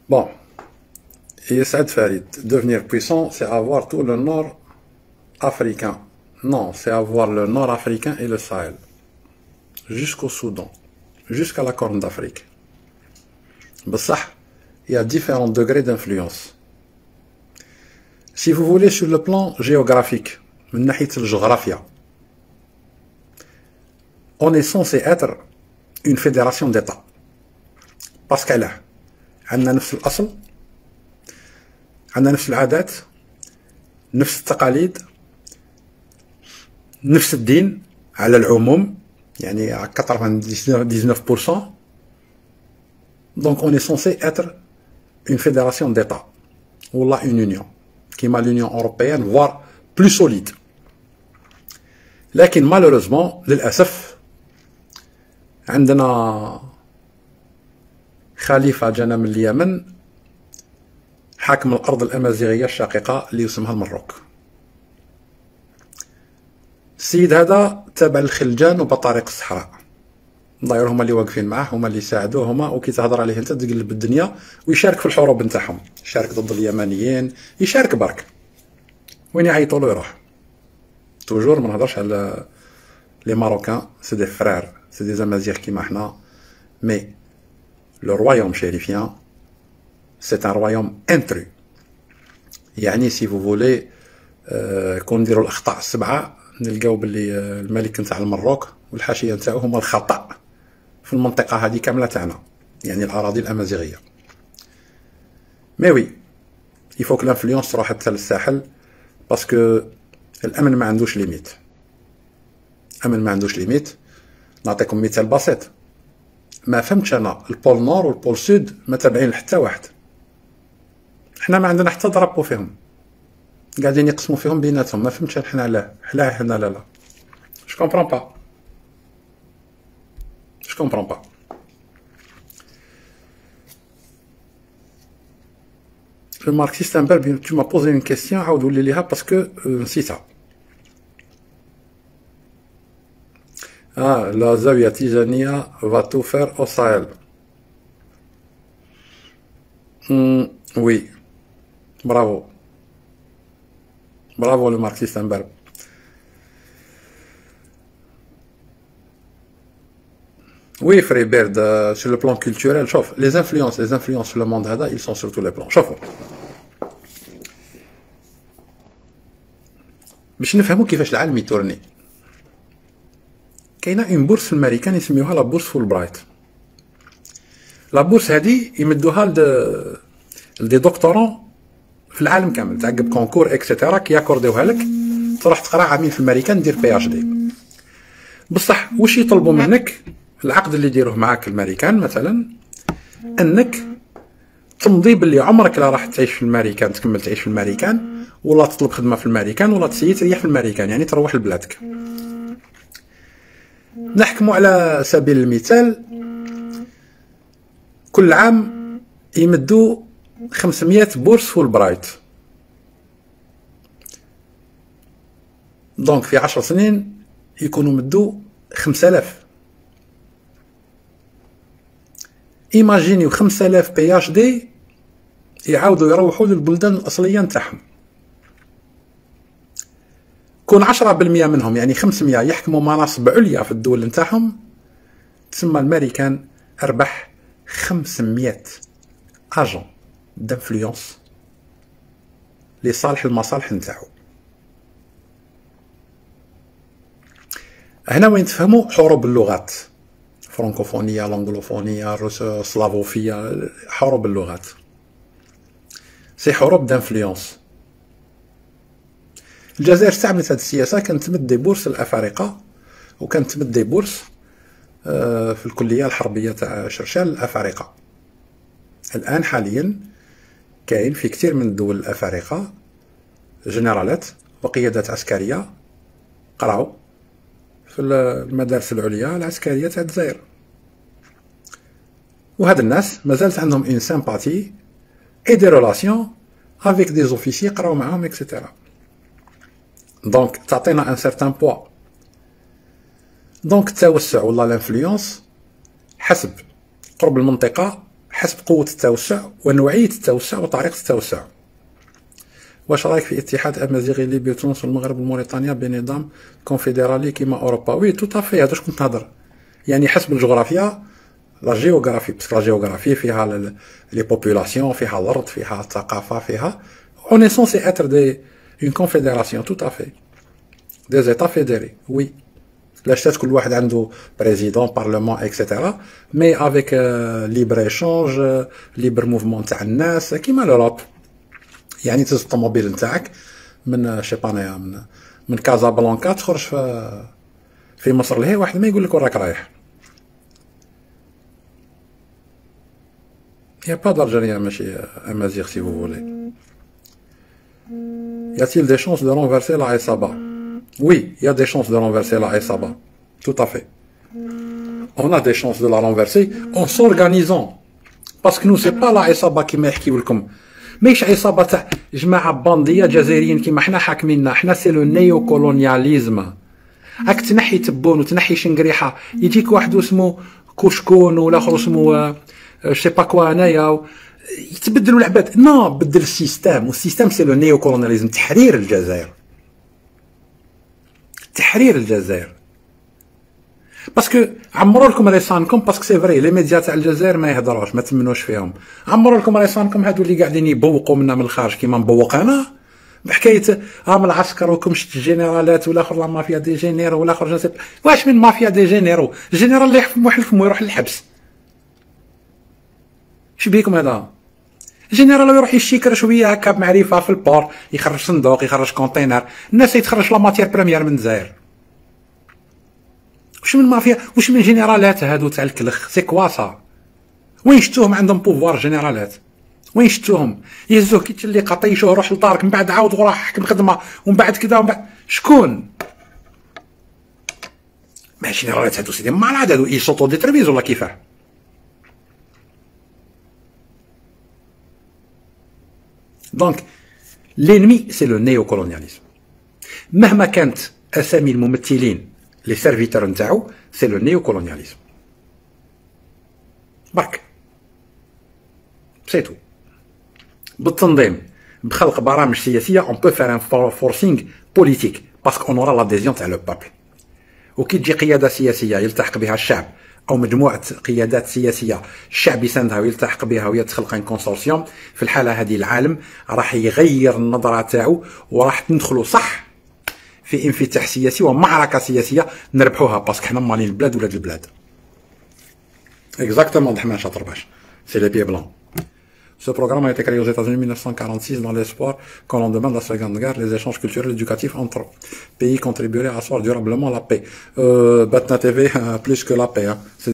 Bon, et Saad Farid, devenir puissant, c'est avoir tout le nord africain. Non, c'est avoir le nord africain et le Sahel. Jusqu'au Soudan. Jusqu'à la Corne d'Afrique. Bessah, il y a différents degrés d'influence. Si vous voulez, sur le plan géographique, من ناحية الجغرافيا, on est censé être une fédération d'États. Parce qu'elle a عندنا نفس الأصل, عندنا نفس العادات, نفس التقاليد, نفس الدين على العموم, يعني 99%. Donc on est censé être une fédération d'États, ou là une union, qui est l'Union européenne, voire plus solide. لكن malheureusement للأسف عندنا خليفة جانا من اليمن حاكم الأرض الأمازيغية الشقيقة اللي يسمها المروك. السيد هذا تابع للخلجان وبطارق الصحراء. داير هما اللي واقفين معاه, هما اللي يساعدوه, هما وكي تهضر عليه انت تقلب الدنيا, ويشارك في الحروب نتاعهم, يشارك ضد اليمنيين, يشارك برك. وين يعيطوا له يروح. توجور ما نهضرش على لي ماروكان, سي دي فرير, سي دي امازيغ كيما حنا, مي لو رويوم شريفيان سي ان رويوم انترو. يعني سي فو فولي كون نديرو الاخطاء السبعه نلقاو باللي الملك نتاع المروك والحاشيه نتاعو هما الخطا في المنطقه هذه كامله تاعنا, يعني الاراضي الامازيغيه. مي وي يفوك لانفلونس تروح حتى للساحل, باسكو الامن ما عندوش ليميت. الامن ما عندوش ليميت. نعطيكم مثال بسيط, ما فهمتش انا البول نور والبول سود ما تابعين لحتى واحد. حنا ما عندنا حتى درابو فيهم, قاعدين يقسموا فيهم بيناتهم. ما فهمتش حنا لا حنا لا جو كومبرون با. Je comprends pas. Le marxiste un peu, tu m'as posé une question, parce que c'est ça. Ah, la Zawiya Tijaniya va tout faire au Sahel. Oui. Bravo. Bravo le marxiste un peu. Oui, Freibert, sur le plan culturel, chauffe. Les influences sur le monde, ils sont sur tous les plans. Chauffe. باش نفهموا كيفاش العالم يتورني, كاينه اون بورس في الامريكان يسميوها لا بورس فولبرايت. لا بورس هذه يمدوها لدي دكتورون في العالم كامل, تعقب كونكور اكسيتيرا كياكورديوها لك, تروح تقرا عامين في الامريكان دير بي اش دي. بصح واش يطلبوا منك العقد اللي يديروه معاك الامريكان مثلا, انك تمضي باللي عمرك لا راح تعيش في الامريكان, تكمل تعيش في الامريكان, ولا تطلب خدمه في الامريكان, ولا تسيي تريح في الامريكان, يعني تروح لبلادك. نحكموا على سبيل المثال, كل عام يمدوا 500 بورس فولبرايت. دونك في 10 سنين يكونوا مدوا 5000. ايماجينيو 5000 بي اش دي يعاودوا يروحوا للبلدان الاصليه نتاعهم. كون 10% منهم, يعني 500, يحكموا مناصب عليا في الدول نتاعهم, تسمى الامريكان اربح 500 اجون دانفلونس لصالح المصالح نتاعو. هنا وين تفهموا حروب اللغات, فرانكوفونية, لانجلوفونية, سلافوفية, حروب اللغات, سي حروب دانفلونس. الجزائر استعملت هذه السياسة, كانت تمد دي بورس للأفارقة, وكانت تمد دي بورس في الكلية الحربية تاع شرشال الأفارقة. الآن حاليا كاين في كثير من الدول الأفارقة جنرالات وقيادات عسكرية قرعوا في المدارس العليا العسكرية تاع الجزائر, وهاد الناس مازالت عندهم اون سامباتي اي دي ريلاسيون افيك دي زوفيسي قراو معاهم اكسيتيرا. دونك تعطينا ان سيرتان بوا. دونك التوسع ولا لانفلونس حسب قرب المنطقة, حسب قوة التوسع ونوعية التوسع وطريقة التوسع. واش رايك في اتحاد امازيغي ليبيا تونس والمغرب وموريتانيا بنظام كونفدرالي كيما اوروبا؟ وي تو افي، هذا واش كنت نهضر. يعني حسب الجغرافيا، لا جيوغرافي، باسكو لا جيوغرافي فيها لي بوبولاسيون، فيها الارض، فيها الثقافه، فيها اون اي سونسي اتر دي اون كونفدراسيون تو افي دي زيتا فيديري. وي لاش كل واحد عنده بريزيدون بارلمان اكسيتيرا، مي افيك ليبر ايشونج، ليبر موفمون تاع الناس كيما لوروب. يعني تهز الطوموبيل نتاعك من شيبانيا من كازابلانكا تخرج في مصر لهي، واحد ما يقول لك وين راك رايح. يا با d'Algériens ماشي امازيغ سي vous voulez. Y a-t-il des chances de renverser la Haït-Saba? Oui, il y a des chances de renverser la Haït-Saba. Tout à fait. On a des chances de la renverser en s'organisant. Parce que nous, c'est pas la Haït-Saba كيما يحكيو لكم. ماهيش عصابة تاع جماعة باندية جزائريين كيما حنا حاكميننا، حنا سي لو نيو كولونياليزم. هاك تنحي تبون وتنحي شنقريحة، يجيك واحد اسمه كوشكون والاخر اسمه شي با كوا انايا، يتبدلوا العباد. نو، بدل السيستم، والسيستم سي لو نيو كولونياليزم، تحرير الجزائر. تحرير الجزائر. باسكو عمروا لكم ريسانكم، باسكو سي فري لي ميديا تاع الجزائر ما يهضروش، ما تمنوش فيهم. عمروا لكم ريسانكم هادو اللي قاعدين يبوقوا منا من الخارج كيما نبوق انا بحكايه من العسكر وكم شت الجنرالات والاخر لا مافيا دي جينيرو والاخر جنسيب. واش من مافيا دي جينيرو؟ الجنرال اللي يحكم واحد الفم ويروح للحبس. اش بيكم هذا؟ الجنرال يروح يشيكر شويه هكا بمعرفه في البور، يخرج صندوق، يخرج كونتينر، الناس يتخرج لا ماتير بريمير من الجزائر. واش من مافيا؟ واش من جنرالات هادو تاع الكلخ؟ سي كوا سا؟ وين شفتوهم عندهم بوفوار جنرالات؟ وين شفتوهم؟ يهزوه كي تشلي قطيشوه روح لدارك، من بعد عاود وراح حكم خدمه، ومن بعد كذا، ومن بعد شكون؟ ما جنرالات هادو سيدي مالاد هادو يسوطو دي تريفيز ولا كيفاه؟ دونك لينمي سي لو نيو كولونياليزم. مهما كانت اسامي الممثلين لي سيرفيتور نتاعو، سي لو نيو كولونياليزم. برك سيتو. بالتنظيم، بخلق برامج سياسيه، اون بو فير ان فورسينغ بوليتيك باسكو اون اورا لاديزيون تاع لو بابل. وكي تجي قياده سياسيه يلتحق بها الشعب، او مجموعه قيادات سياسيه الشعب يساندها ويلتحق بها وهي تخلق ان كونسورسيوم، في الحاله هذه العالم راح يغير النظره تاعو، وراح تندخلوا صح في انفتاح سياسي ومعركه سياسيه نربحوها، باسكو حنا مالين البلاد ولاد البلاد. Exactement, Dahman Chatrbash. C'est les pieds blancs. Ce programme a été créé aux États-Unis en 1946 dans l'espoir qu'au lendemain de la Seconde Guerre, les échanges culturels et éducatifs entre pays contribueraient à asseoir durablement la paix. Batna TV, plus que la paix. Hein.